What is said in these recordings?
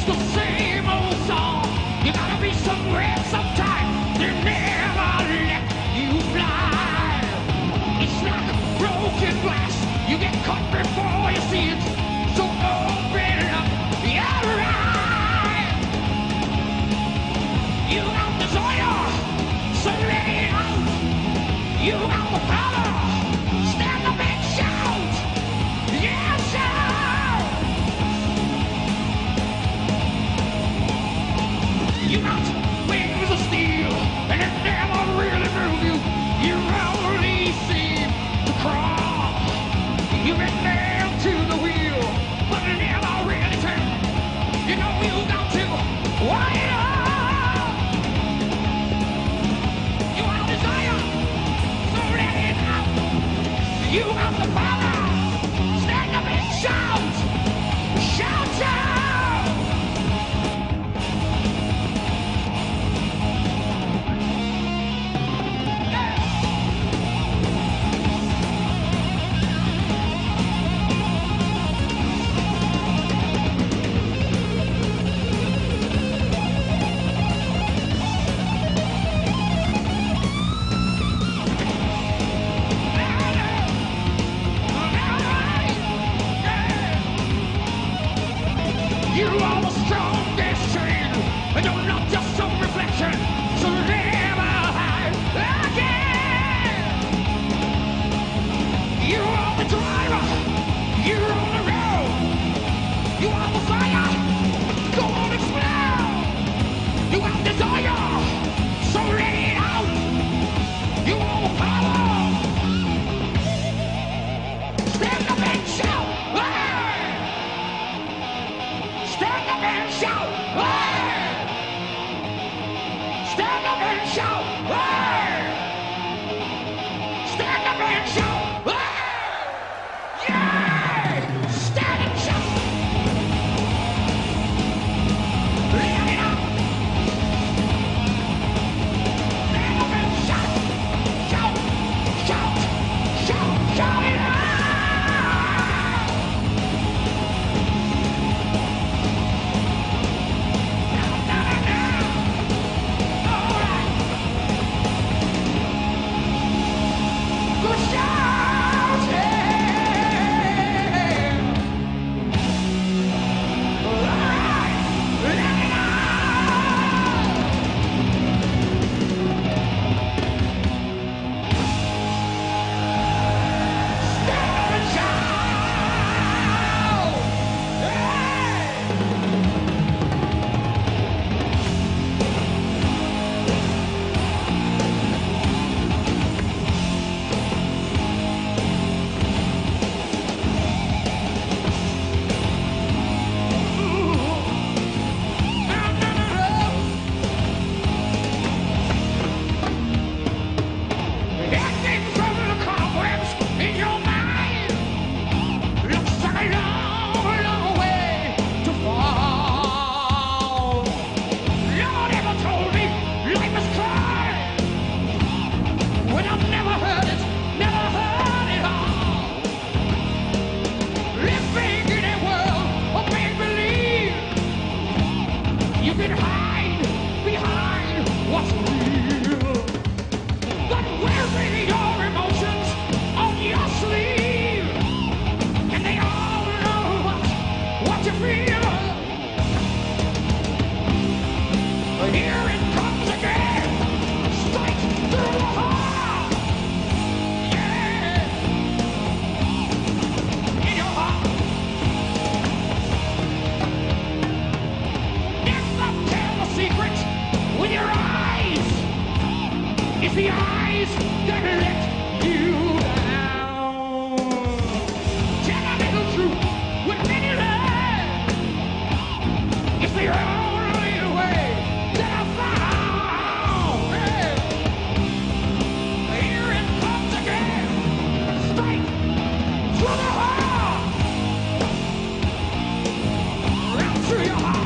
the same old song. You gotta be somewhere sometime. They never let you fly. It's like a broken glass. You get caught before you see it. So open up your eyes. You got desire, so let it out. You got the power. Stand up and shout. Yeah, shout. You got wings of steel, and it never really move you. You only seem to crawl. You've been nailed to the wheel, but never really turn. You know you got to wide up. You have desire, so let it out. You have the power. Stand up and shout. Shout out. You are the strongest chain, and you're not just some reflection, so never hide again. You are the driver, you're on the road. You are the fire, go on explode. You have desire, so let it out. You are the power. Stand up and shout. Hey! Stand up and shout! Hey! Stand up and shout! Hey! Stand up and shout! Hey! Yeah! Stand and shout! Let it out! Stand up and shout! Shout! Shout! Shout! Shout it out! You can hide behind what's real, but wearing your emotions on your sleeve, and they all know what you feel. Here it comes again, straight through the heart, yeah, in your heart. Secret with your eyes. It's the eyes that let you down. Tell a little truth with many lies. It's the only way that I found. Hey. Here it comes again, straight through the heart, right through your heart.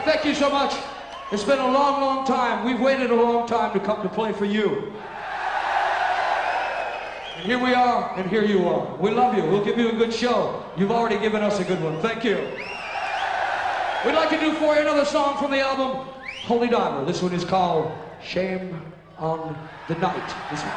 Thank you so much. It's been a long, long time. We've waited a long time to come to play for you. And here we are, and here you are. We love you. We'll give you a good show. You've already given us a good one. Thank you. We'd like to do for you another song from the album Holy Diver. This one is called Shame on the Night. This one.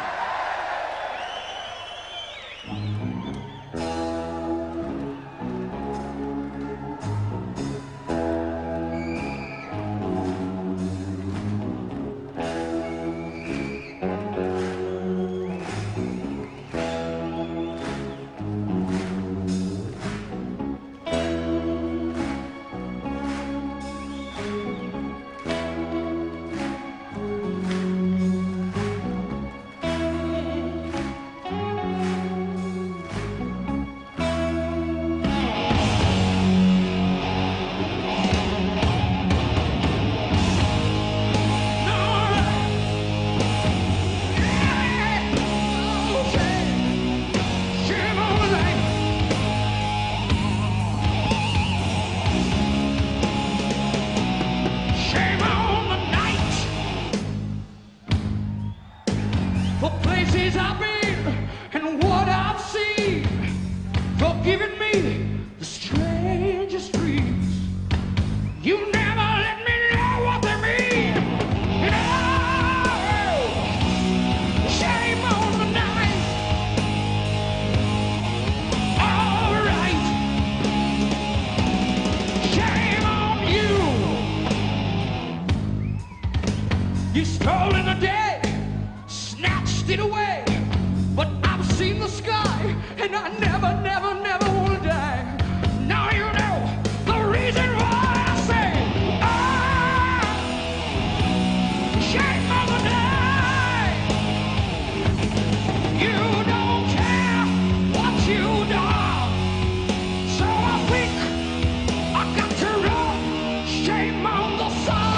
You stole in the day, snatched it away, but I've seen the sky, and I never, never, never want to die. Now you know the reason why I say, shame on the night. You don't care what you done, so I think I got to run. Shame on the sun.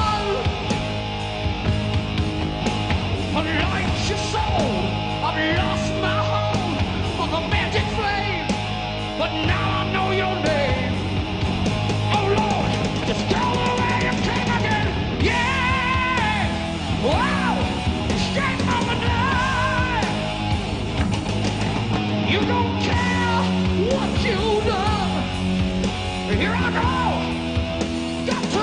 Light your soul. I've lost my home on the magic flame, but now I know your name. Oh Lord, just go away and came again. Yeah, wow, shame on the night. You don't care what you done. Here I go. Got to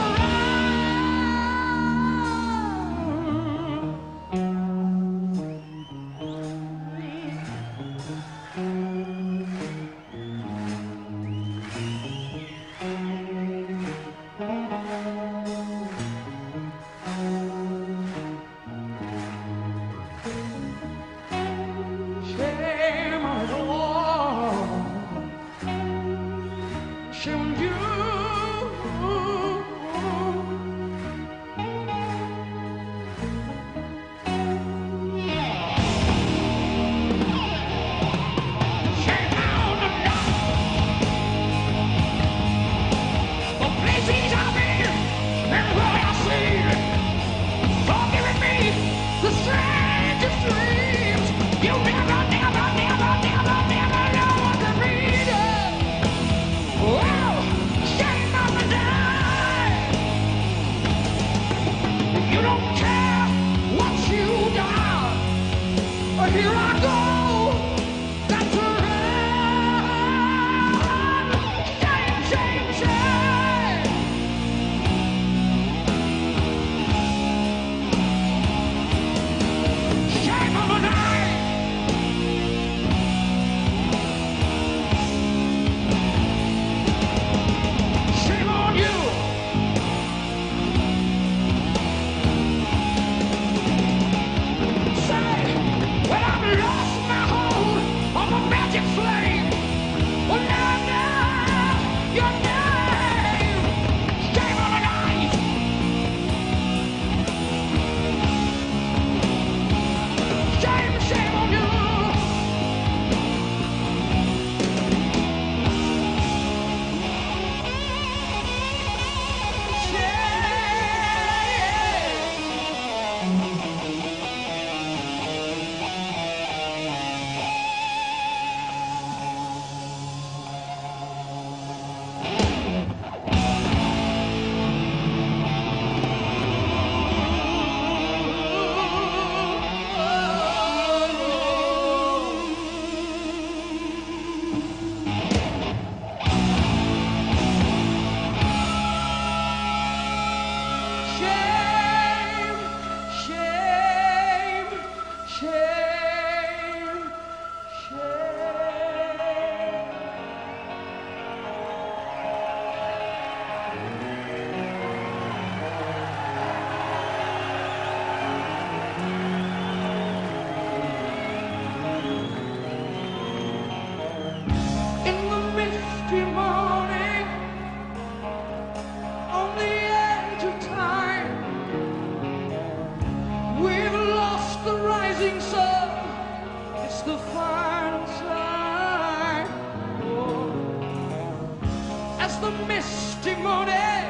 as the misty morning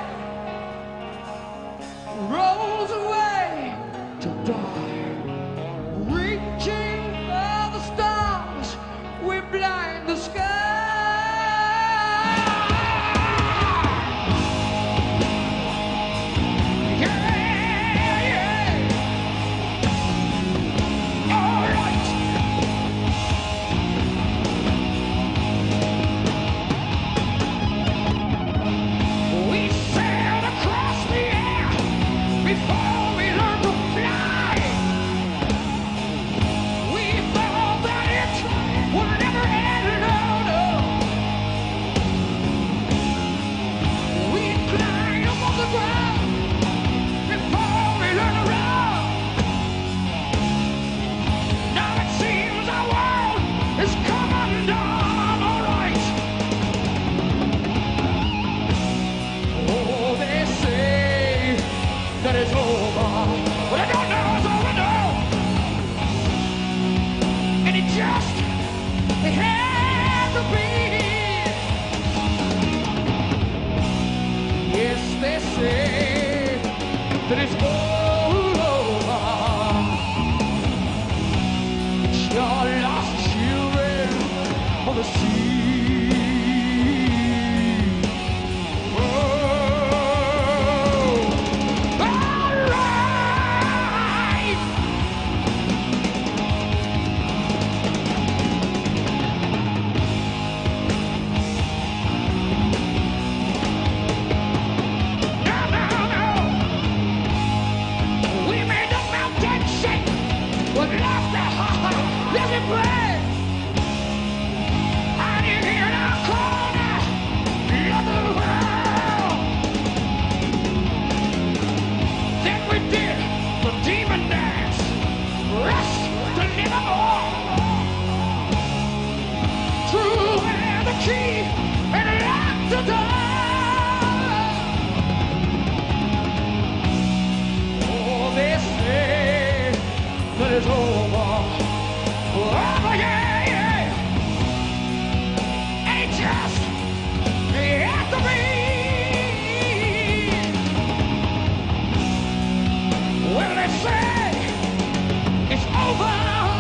rolls away to die, reaching for the stars, we blind the sky. That it's all over. It's your lost children of the sea. Oh, all right. It's over, over, yeah, yeah. And it just had to be. Well, they say it's over,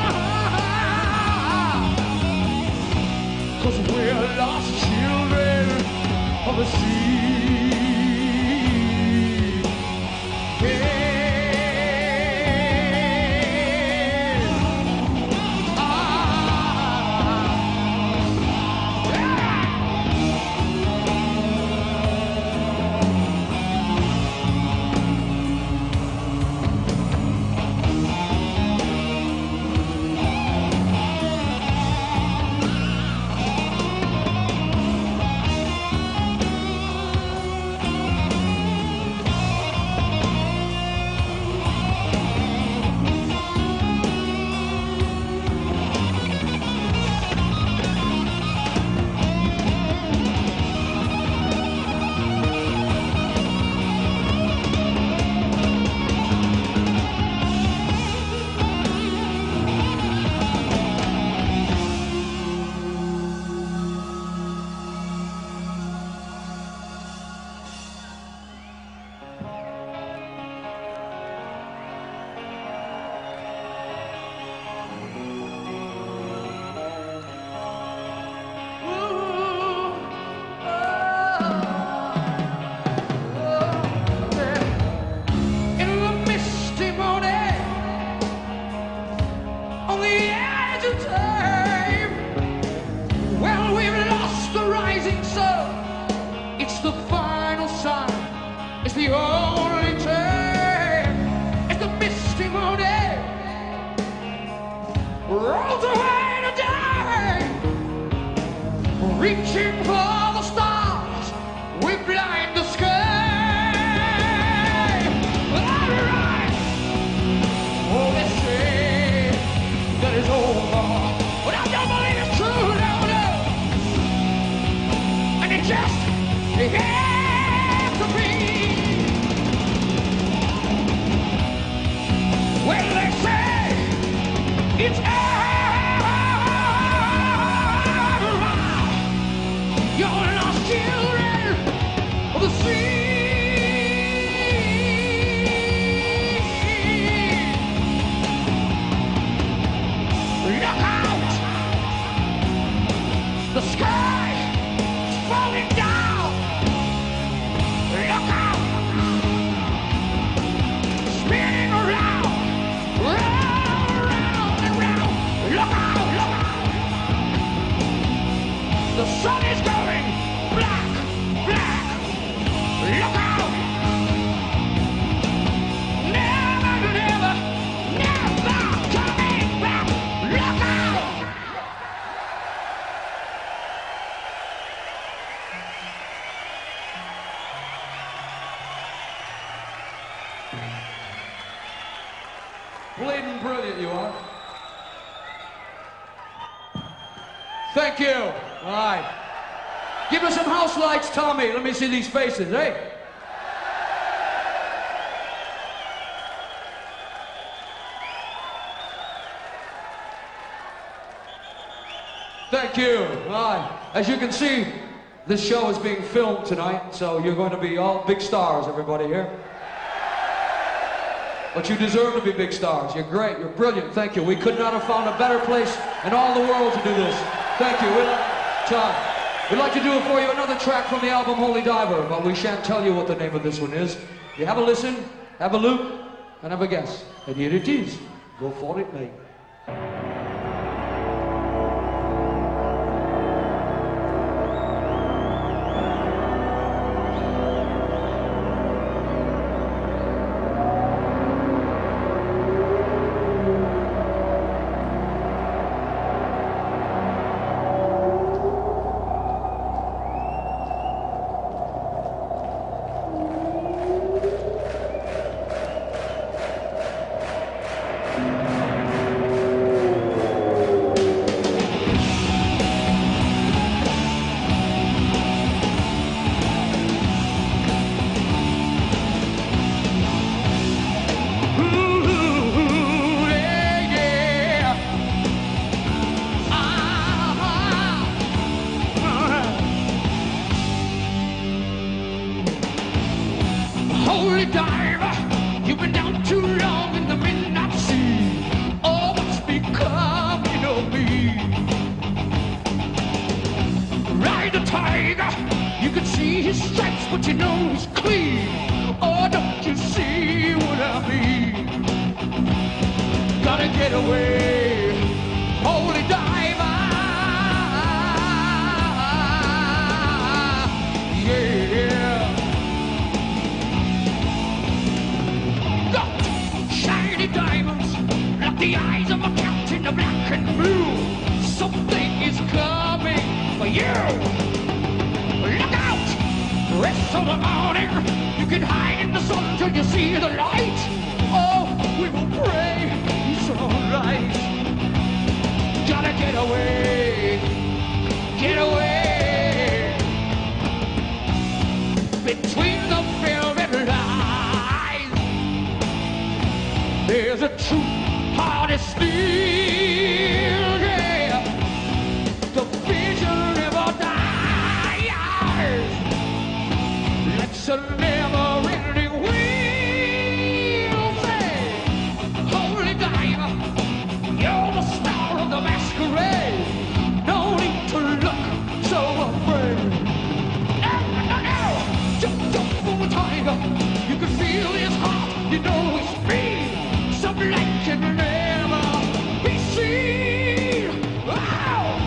'cause we're lost children of the sea. Yeah. It's the only time. It's the misty morning rolls away to die, reaching for the stars, we blind the sky. All right. Oh, they say that it's over, but I don't believe it's true, no, no. And it just has to be. Well, they say it's over. You're lost children Bleeding brilliant you are. Thank you. All right. Give us some house lights, Tommy. Let me see these faces, hey? Thank you. All right. As you can see, this show is being filmed tonight, so you're going to be all big stars, everybody here. But you deserve to be big stars. You're great. You're brilliant. Thank you. We could not have found a better place in all the world to do this. Thank you. We'd like to do it for you, another track from the album Holy Diver, but we shan't tell you what the name of this one is. You have a listen, have a look, and have a guess. And here it is. Go for it, mate. Holy diver, you've been down too long in the midnight sea. Oh, what's becoming of me? Ride the tiger, you can see his stripes, but you know he's clean. Oh, don't you see what I mean? Gotta get away, holy diver. Yeah. Diamonds, like the eyes of a captain of black and blue. Something is coming for you. Look out! Rest of the morning, you can hide in the sun till you see the light. Oh, we will pray it's alright. Gotta get away, get away. Between the velvet lines, there's a true heart of steel, yeah. The vision never dies. It's a never-ending wheel. Say, holy diver, you're the star of the masquerade. No need to look so afraid. No, jump for the tiger. You can feel his heart, you know he's free. Some light can never be seen. Wow.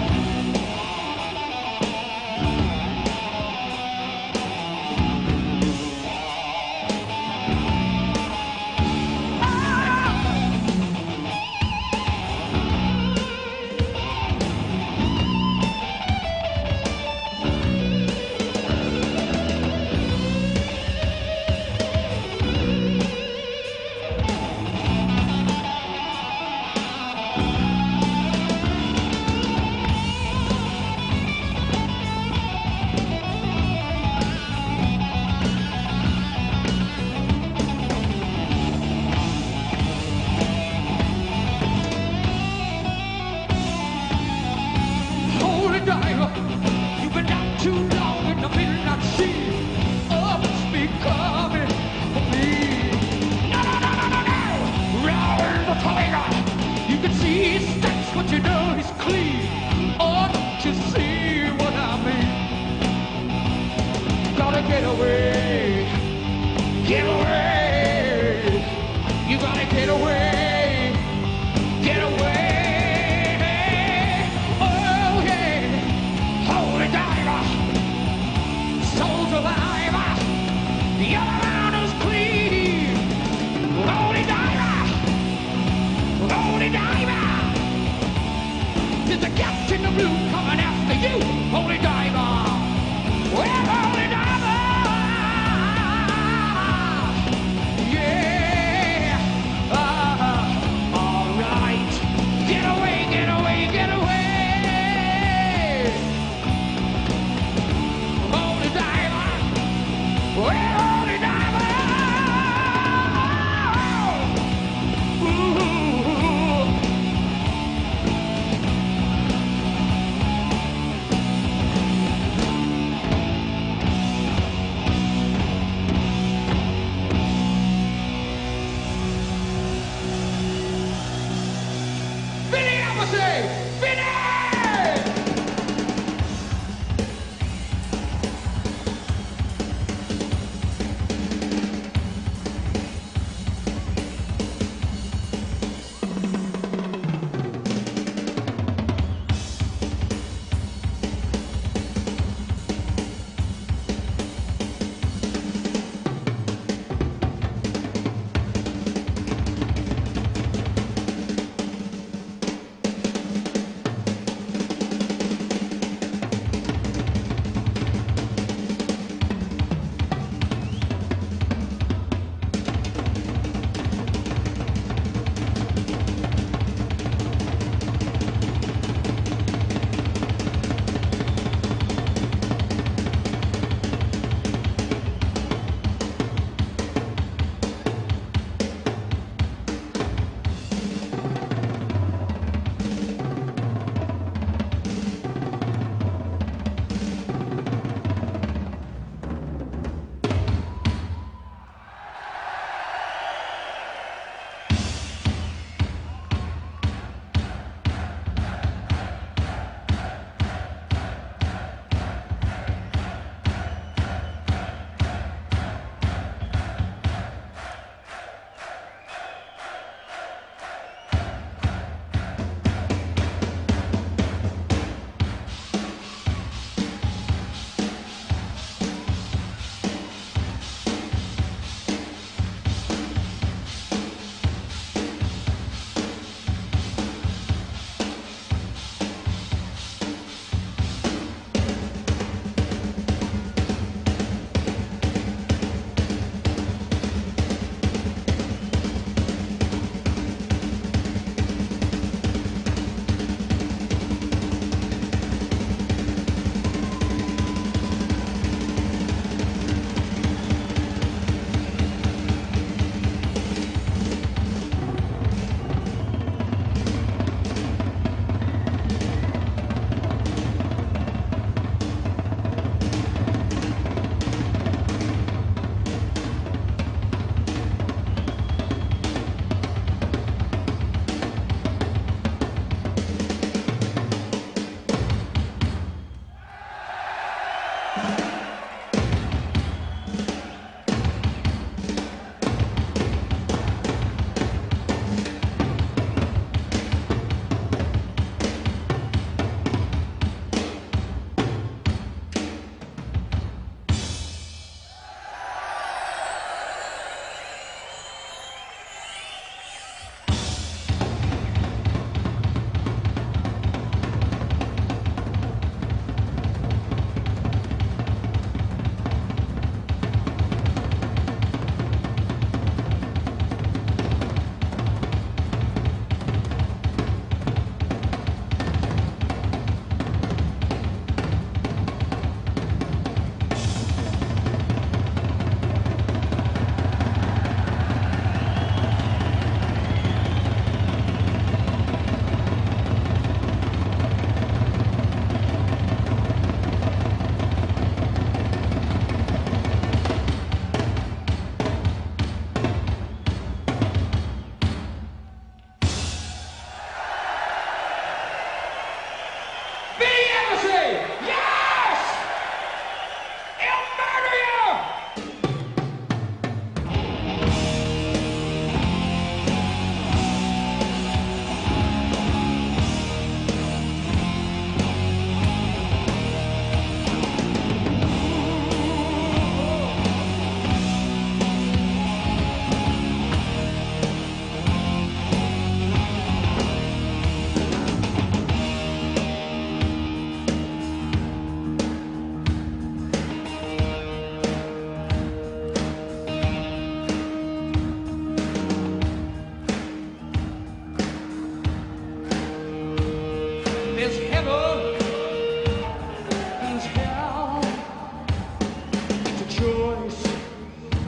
Diver, you've been down too long in the midnight sea. Oh, what's becoming of me? No, no, no, no, no, no! Round the tiger, you can see his steps, but you know he's clean. Oh, don't you see what I mean? Gotta get away, get away. You gotta get away, get away. Your honor's clean. Holy diver, holy diver. There's a captain of blue coming after you, holy diver. Well, holy diver, yeah.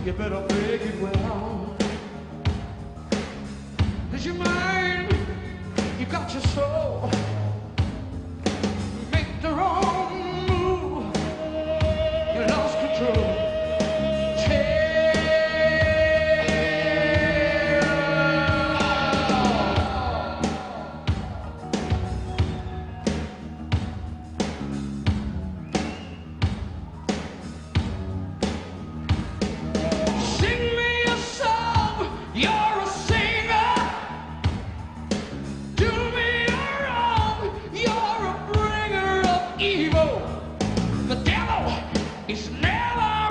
You better make it well. Is your mind, you got your soul. Make the wrong move, you lost control. Evil, the devil is never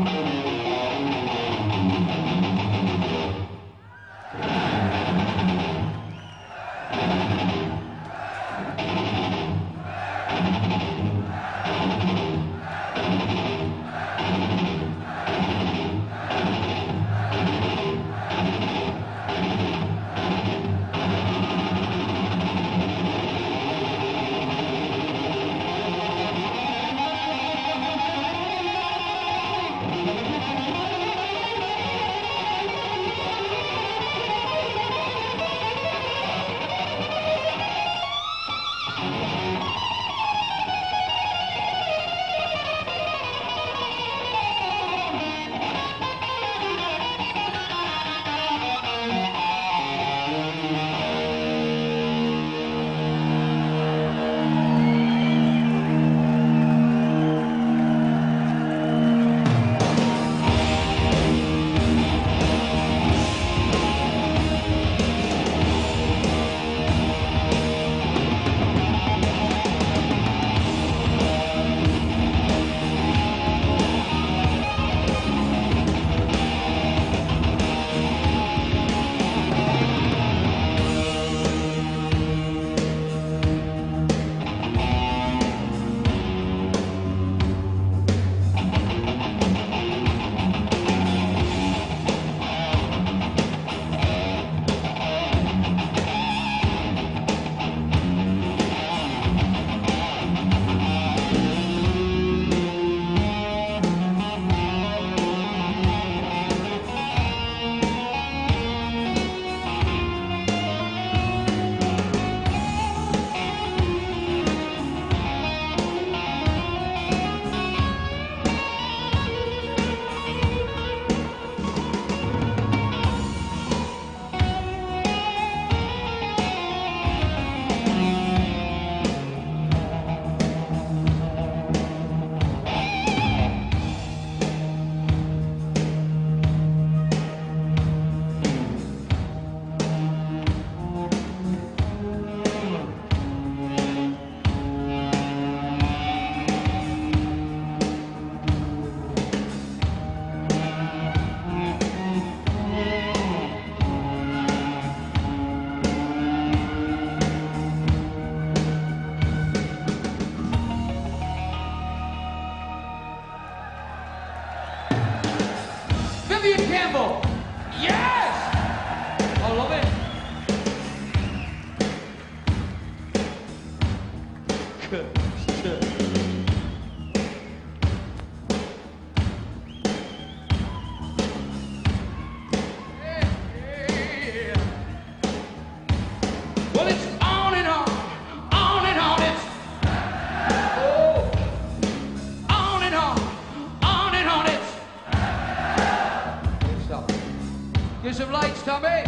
Campbell. Yes! I love it. Good. Good. Yeah. Well, it's on and on it's on and on it's. Stop. Give some lights, Tommy.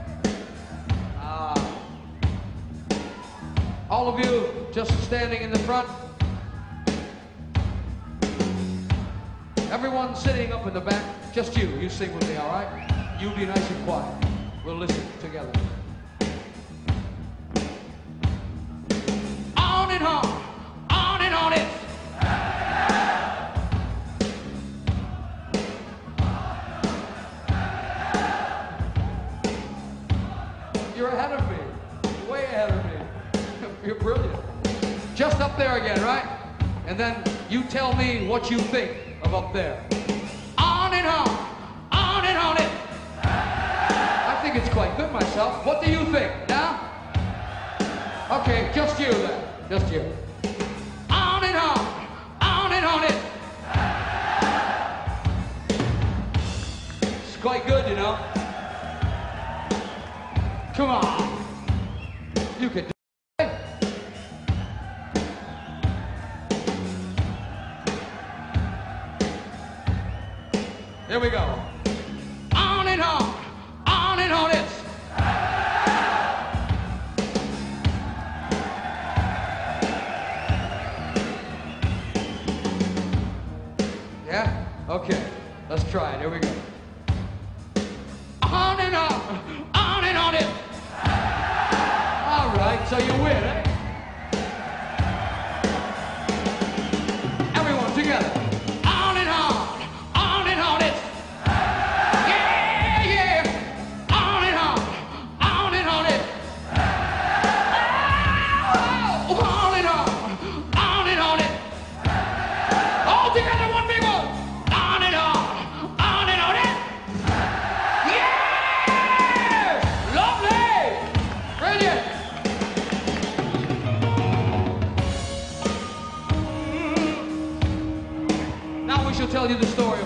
All of you just standing in the front. Everyone sitting up in the back. Just you. You sing with me, all right? You be nice and quiet. We'll listen together. On and on it. You're ahead of me. Way ahead of me. You're brilliant. Just up there again, right? And then you tell me what you think of up there. On and on it. I think it's quite good myself. What do you think? Now? Okay, just you then. Just you. On and on it. It's quite good, you know. Come on. You can do it. Here we go. On and on it. Yeah? Okay. Let's try it. Here we go. On and on it. All right, so you win, eh? Everyone together. On and on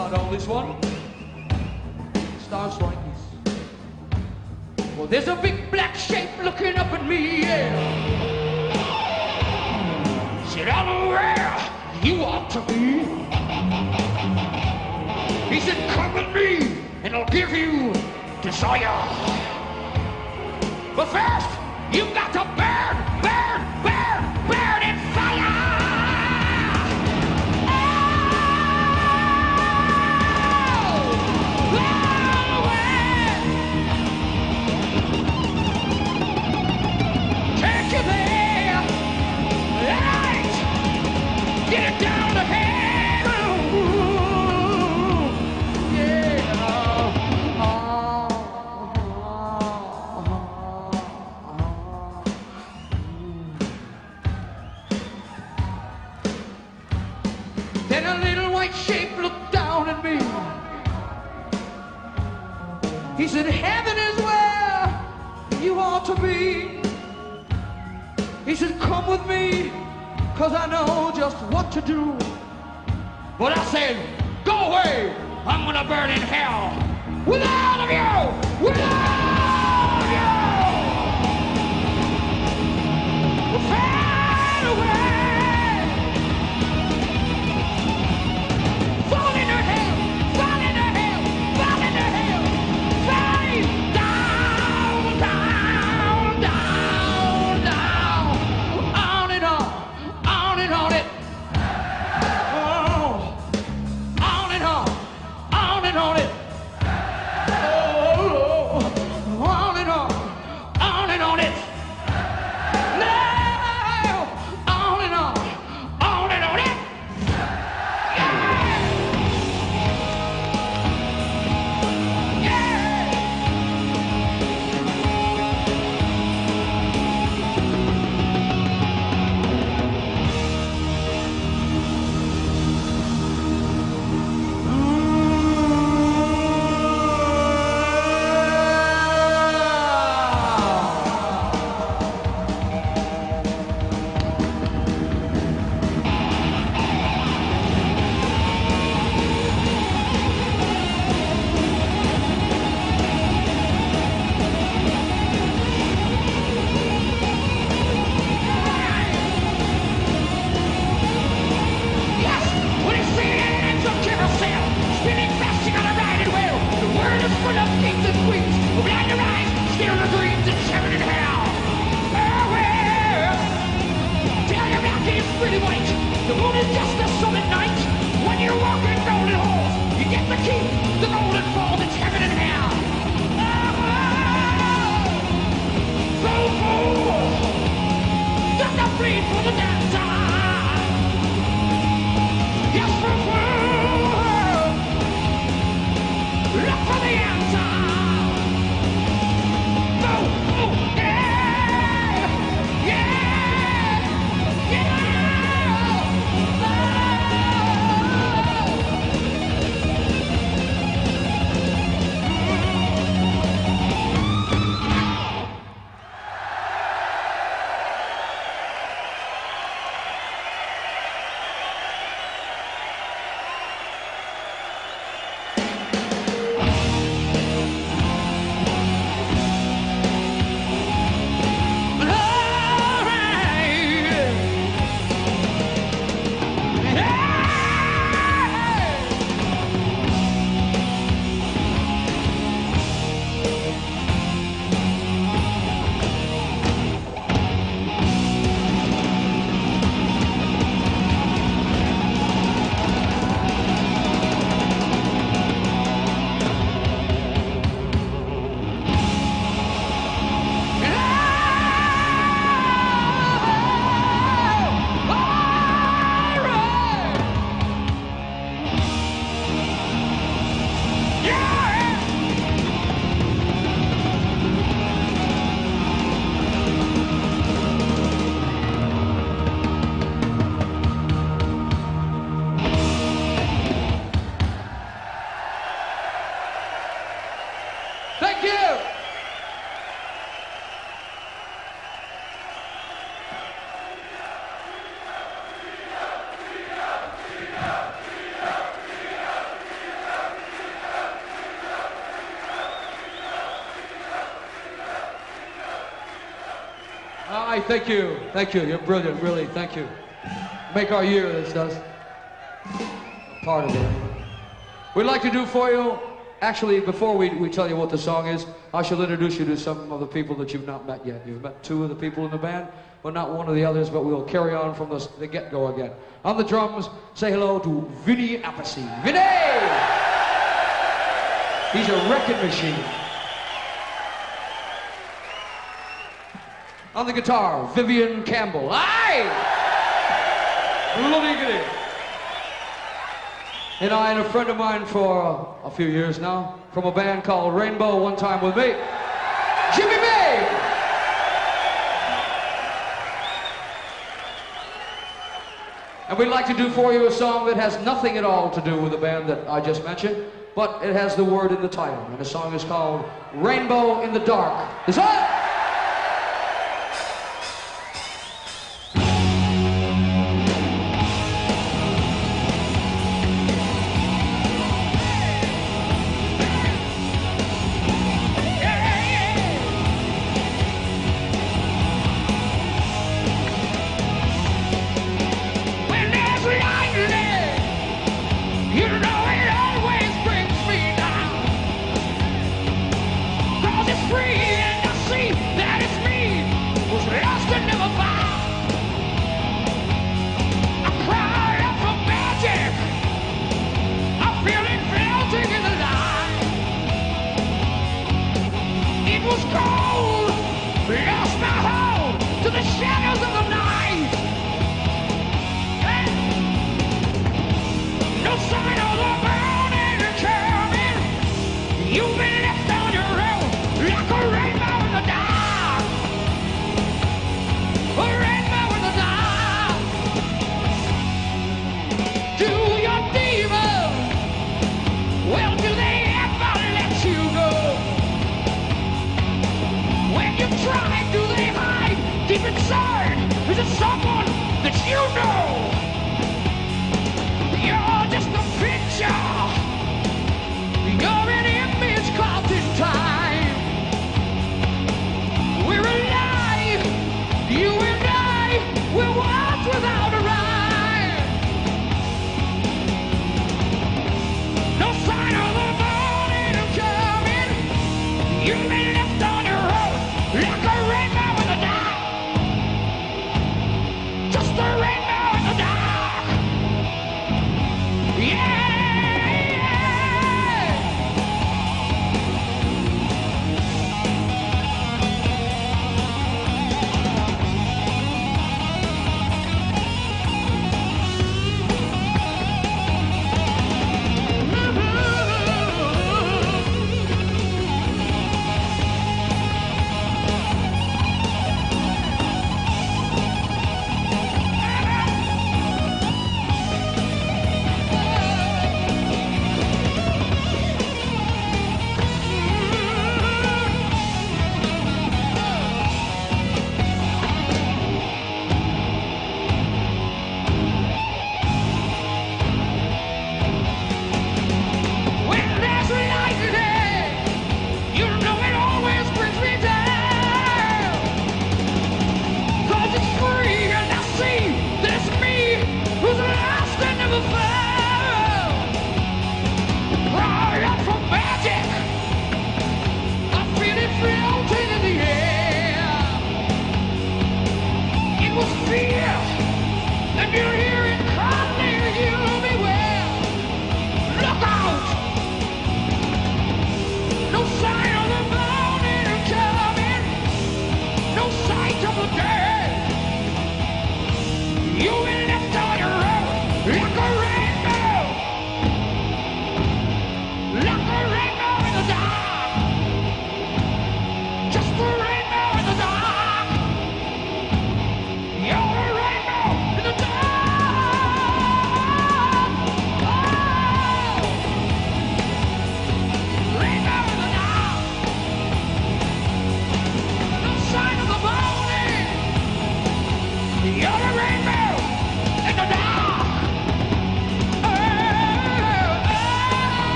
can't hold this one. Starts like this. Well, there's a big black shape looking up at me, yeah. Said, I know where you ought to be. He said, come with me, and I'll give you desire. But first, you've got to burn, burn, burn, burn in fire! Take you there, right? Get it down to hell, yeah. Then a little white shape looked down at me. He said, heaven is where you ought to be. He said, come with me, cause I know just what to do. But I said, go away, I'm gonna burn in hell with all of you, with all of you. Fade away. Fall into hell, fall into hell, fall into hell. Fade down, down, down, down. On and on it. Oh, on and on it. Oh, on and on it. No, on and on it. The moon is just a solid night. When you walk in golden halls, you get the key, the golden falls, it's heaven and hell. Oh, just a free for the dancer. Yes, look for the answer. Oh, yeah, yeah, yeah. right, thank you. Thank you. You're brilliant, really. Thank you. Make our year, this does. Part of it. We'd like to do for you, actually, before we tell you what the song is, I shall introduce you to some of the people that you've not met yet. You've met two of the people in the band, but not one of the others, but we'll carry on from the get-go again. On the drums, say hello to Vinny Appice. Vinny! He's a wrecking machine. On the guitar, Vivian Campbell. Aye! Bloody. And I and a friend of mine for a few years now, from a band called Rainbow, one time with me, Jimmy May! And we'd like to do for you a song that has nothing at all to do with the band that I just mentioned, but it has the word in the title, and the song is called Rainbow in the Dark. Is that? Just a rainbow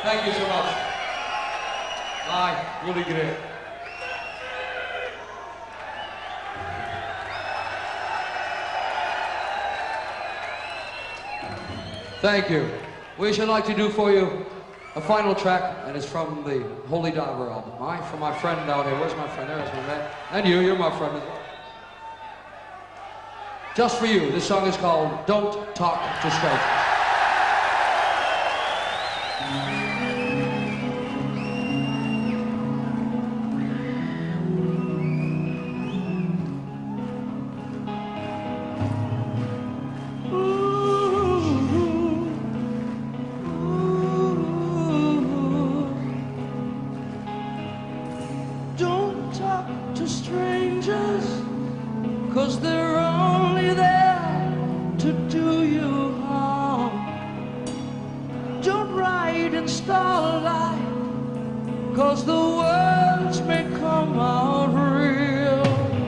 Thank you so much. Bye. Really great. Thank you. We should like to do for you a final track, and it's from the Holy Diver album. All right, from my friend out here. Where's my friend? There's my man. And you're my friend as well. Just for you, this song is called Don't Talk to Strangers. Don't talk to strangers, 'cause they're only there to do you harm. Don't write in starlight, 'cause the words may come out real.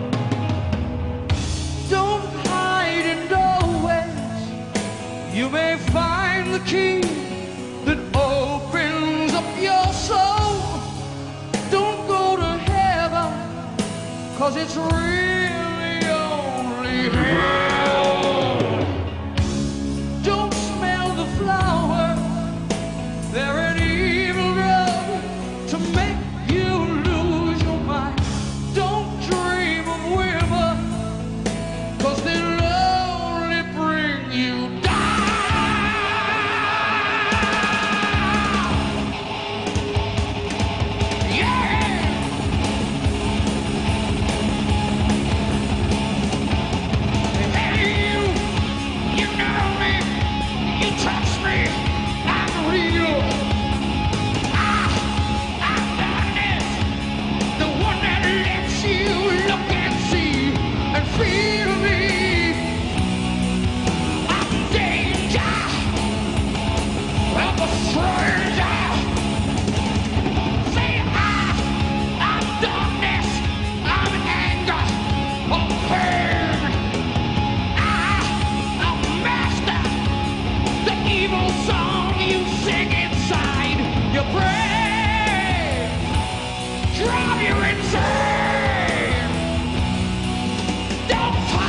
Don't hide in doorways, you may find the key that opens up your soul. Don't go to heaven, 'cause it's really only hell. Don't smell the flowers, they're an evil drug to make you lose your mind. Don't dream of women, 'cause they'll only bring you down. Touch me, I'm real. I'm darkness, the one that lets you look and see and feel me. I'm danger of a stranger. Say I'm darkness, I'm anger, I'm pain. I'm master. The evil song you sing inside your brain drive you insane. Don't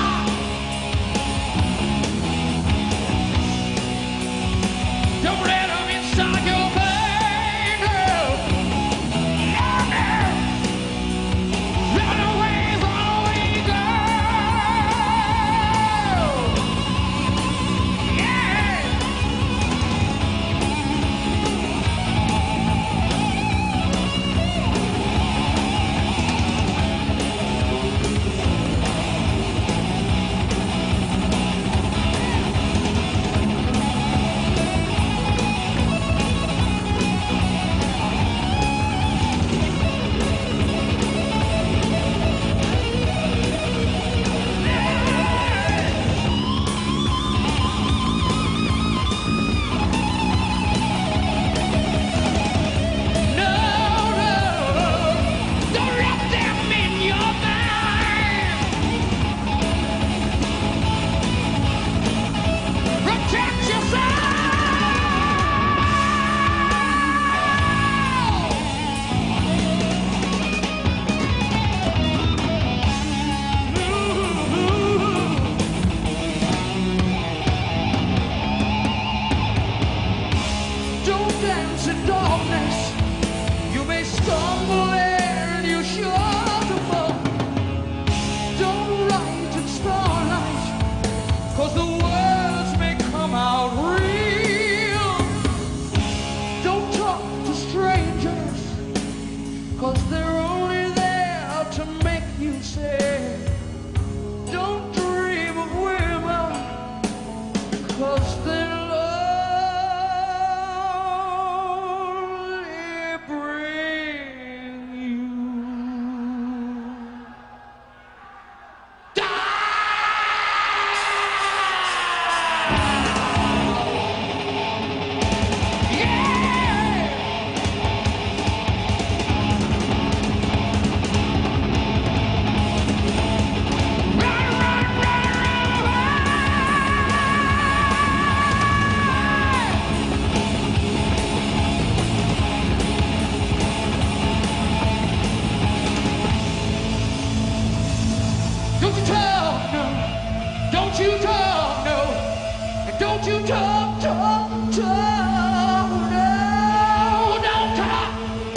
no. Don't you talk, no. And don't you talk, talk, talk, no. Don't talk.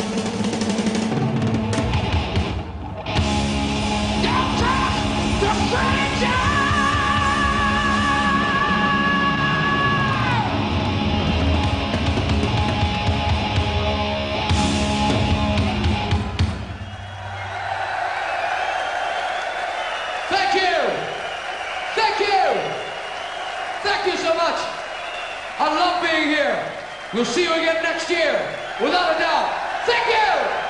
Don't talk to strangers. Thank you. Thank you. Thank you so much. I love being here. We'll see you again next year, without a doubt. Thank you.